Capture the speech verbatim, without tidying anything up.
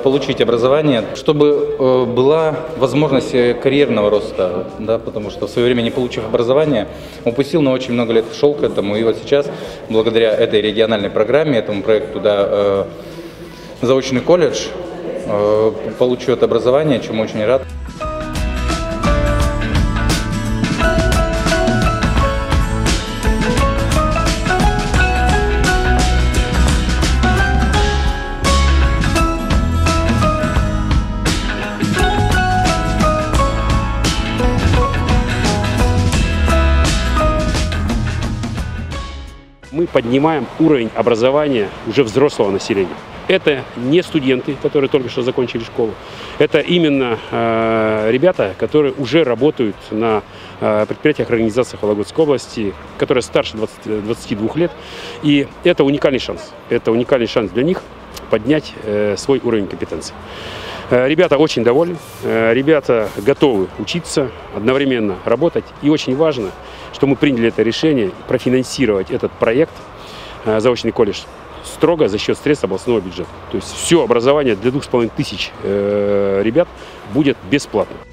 получить образование, чтобы э, была возможность карьерного роста, да, потому что в свое время, не получив образование, упустил на очень много лет, шел к этому, и вот сейчас, благодаря этой региональной программе, этому проекту, да, э, заочный колледж, э, получу это образование, чему очень рад. Мы поднимаем уровень образования уже взрослого населения. Это не студенты, которые только что закончили школу. Это именно э, ребята, которые уже работают на э, предприятиях, организациях Вологодской области, которые старше двадцати двух лет. И это уникальный шанс. Это уникальный шанс для них поднять э, свой уровень компетенции. Э, ребята очень довольны, э, ребята готовы учиться, одновременно работать. И очень важно, что мы приняли это решение профинансировать этот проект э, «Заочный колледж» строго за счет средств областного бюджета. То есть все образование для двух с половиной тысяч э, ребят будет бесплатно.